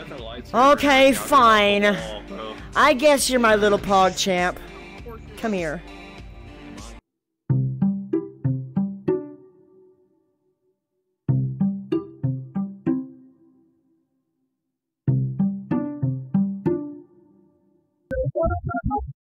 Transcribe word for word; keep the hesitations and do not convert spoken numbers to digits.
Okay, fine. I guess you're my little pog champ. Come here.